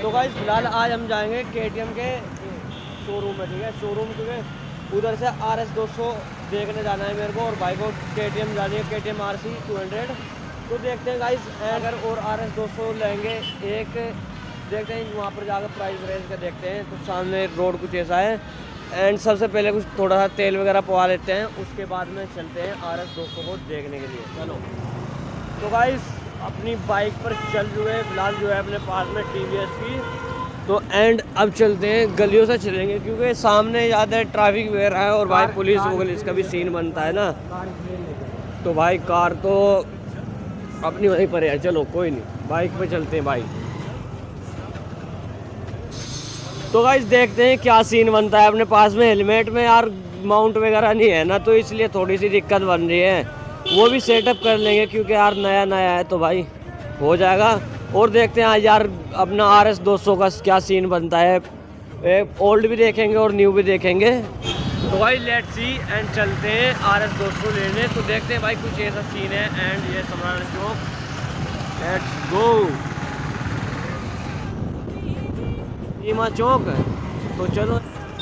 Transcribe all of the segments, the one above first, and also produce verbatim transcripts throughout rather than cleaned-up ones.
तो गाइस फिलहाल आज हम जाएंगे केटीएम के शोरूम में, ठीक है। शोरूम क्योंकि उधर से आर एस दो सौ देखने जाना है मेरे को, और भाई को केटीएम जानी है, KTM R C two hundred. तो देखते हैं गाइस, अगर और आर एस दो सौ लेंगे एक, देखते हैं वहाँ पर जाकर प्राइस रेंज का देखते हैं। तो सामने रोड कुछ ऐसा है, एंड सबसे पहले कुछ थोड़ा सा तेल वगैरह पवा लेते हैं, उसके बाद में चलते हैं आर एस दो सौ को देखने के लिए। चलो तो गाइस अपनी बाइक पर चल रहे हैं फिलहाल, जो है अपने पास में टी वी एस की। तो एंड अब चलते हैं, गलियों से चलेंगे क्योंकि सामने ज़्यादा ट्रैफिक वगैरह है, और भाई पुलिस वगैरह का भी सीन बनता है ना। तो भाई कार तो अपनी वहीं पर है, चलो कोई नहीं, बाइक पे चलते हैं भाई। तो गाइस देखते हैं क्या सीन बनता है। अपने पास में हेलमेट में यार माउंट वगैरह नहीं है ना, तो इसलिए थोड़ी सी दिक्कत बन रही है। वो भी सेटअप कर लेंगे क्योंकि यार नया नया है, तो भाई हो जाएगा। और देखते हैं आज यार अपना आर एस दो सौ का क्या सीन बनता है, ओल्ड भी देखेंगे और न्यू भी देखेंगे। तो भाई लेट्स सी, एंड चलते हैं आर एस दो सौ लेने। तो देखते हैं भाई कुछ ऐसा सीन है। एंड ये सम्राट चौक, लेट्स गो ईमा चौक। तो चलो,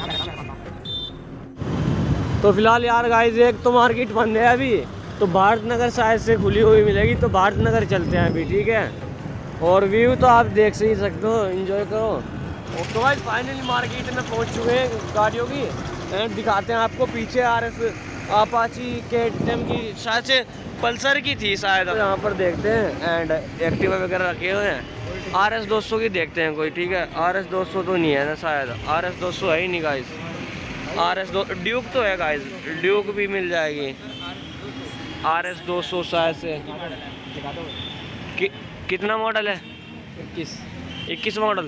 तो फिलहाल यार गाइस एक तो मार्केट बंद है अभी, तो भारत नगर शायद से खुली हुई मिलेगी, तो भारत नगर चलते हैं अभी, ठीक है। और व्यू तो आप देख ही सकते हो, एंजॉय करो। तो भाई फाइनली मार्केट में पहुंच चुके हैं गाड़ियों की, एंड दिखाते हैं आपको। पीछे आर एस अपाची केटीएम की, शायद से पल्सर की थी शायद, यहाँ पर देखते हैं। एंड एक्टिवा वगैरह रखे हुए हैं। आर एस दो सौ की देखते हैं कोई, ठीक है। आर एस दो सौ तो नहीं है ना शायद, आर एस दो सौ है ही नहीं गाइस। आर एस दो ड्यूक तो है गाइस, ड्यूक भी मिल जाएगी। आर एस दो सौ शायद से कि, कितना मॉडल है? इक्कीस इक्कीस मॉडल,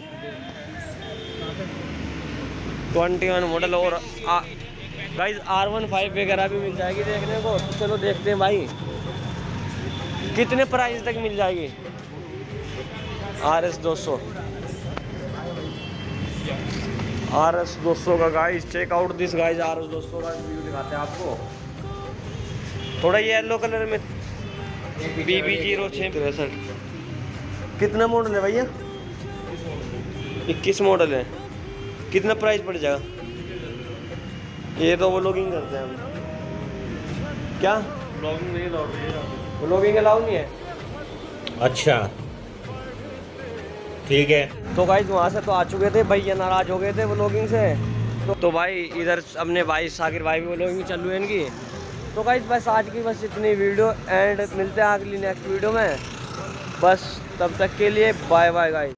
ट्वेंटी वन मॉडल। और गाइस आर वन फाइव वगैरह भी मिल जाएगी देखने को। तो चलो देखते हैं भाई कितने प्राइस तक मिल जाएगी आर एस दो सौ। आर एस दो सौ का guys check out this guys, R S दो सौ का व्यू दिखाते हैं आपको। थोड़ा येलो कलर में, बी बी जीरो छः तिरसठ। कितना मॉडल है भैया? इक्कीस मॉडल है। कितना प्राइस पड़ जाएगा? ये तो वो व्लॉगिंग करते हैं हम। क्या व्लॉगिंग नहीं अलाउड है? व्लॉगिंग अलाउड नहीं है? अच्छा ठीक है। तो गाइस वहाँ से तो आ चुके थे, भैया नाराज हो गए थे व्लॉगिंग से। तो, तो भाई इधर अपने भाई साकिर भाई भी व्लॉगिंग चालू है इनकी। तो गाइस बस आज की बस इतनी वीडियो, एंड मिलते हैं अगली नेक्स्ट वीडियो में। बस तब तक के लिए बाय बाय गाइस।